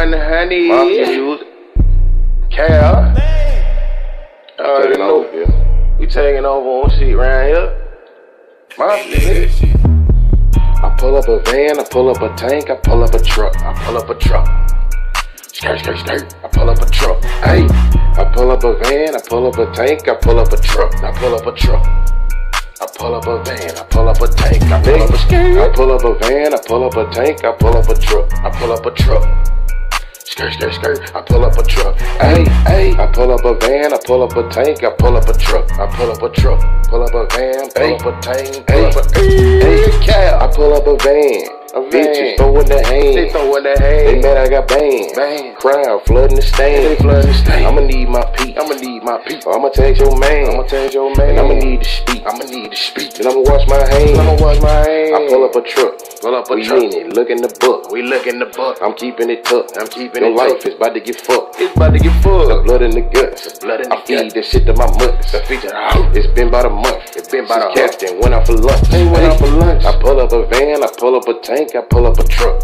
honey. Music. Cal. Taking over here. We taking over on shit around here. Mafia shit. I pull up a van, I pull up a tank, I pull up a truck, I pull up a truck. Skirt, skirt, skirt, I pull up a truck. Hey, I pull up a van, I pull up a tank, I pull up a truck, I pull up a truck. I pull up a van, I pull up a tank, I pull up a skirt. I pull up a van, I pull up a tank, I pull up a truck, I pull up a truck. Skirt, skirt, skirt, I pull up a truck. Hey, hey, I pull up a van, I pull up a tank, I pull up a truck, I pull up a truck. Pull up a van, pull up a tank, pull up a cal. I pull up a van. Bitches throwin' the hand. They throwin' the hand. They mad I got bang. Crowd flooding the stand. I'ma need my peep. I'ma text your man. And I'ma need to speak. Then I'ma wash my hands. I pull up a truck. We in it. Look in the book. I'm keeping it tucked. Your life is about to get fucked. The blood in the guts. I feed this shit to my mutts. It's been about a month. Captain went out for lunch. I pull up a van. I pull up a tank. I pull up a truck.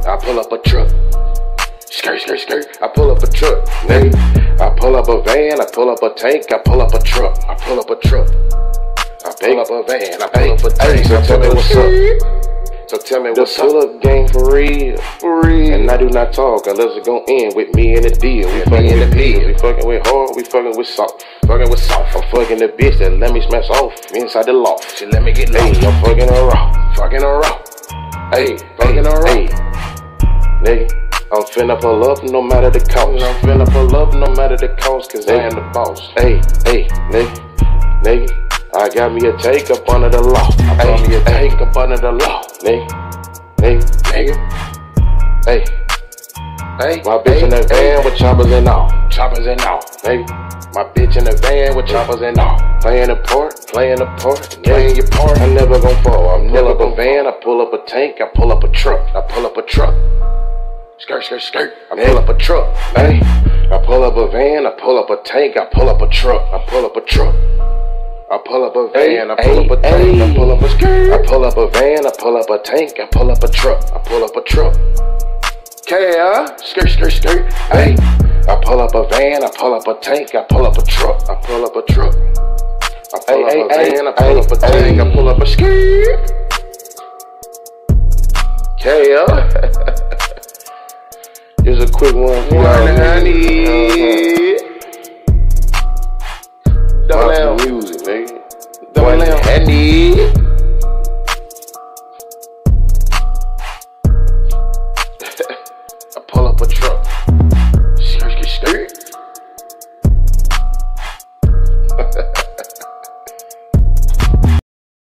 Skirt, skirt, skirt. I pull up a truck. Nigga. I pull up a van. I pull up a tank. I pull up a truck. I pull up a van. I pull up a tank. So tell me what's up. The pull-up game for real. And I do not talk unless it's gon' end with me in the deal. We fucking with pills. We fucking with hard. We fucking with soft. I'm fucking the bitch that let me smash off inside the loft. She let me get low. I'm fucking her raw. Hey, nigga, I'm finna pull up no matter the cost. Cause I am the boss. Hey, nigga, I got me a take up under the law. Nigga. Hey, my bitch in the van with choppers and all. Nigga, my bitch in the van with choppers and all. Playing the part, playing your part. I'm never gon' fall. I'm pull up a van, I pull up a tank, I pull up a truck. Skirt, skirt, skirt. I pull up a truck. Hey, I pull up a van, I pull up a tank, I pull up a truck. I pull up a van, I pull up a tank, I pull up a skirt. I pull up a van, I pull up a tank, I pull up a truck. Skirt, skirt, skirt. Hey, I pull up a van, I pull up a tank, I pull up a truck. I pull up a van, I pull up a tank, I pull up a skirt. Here's a quick one for honey. Double music, nigga. Honey.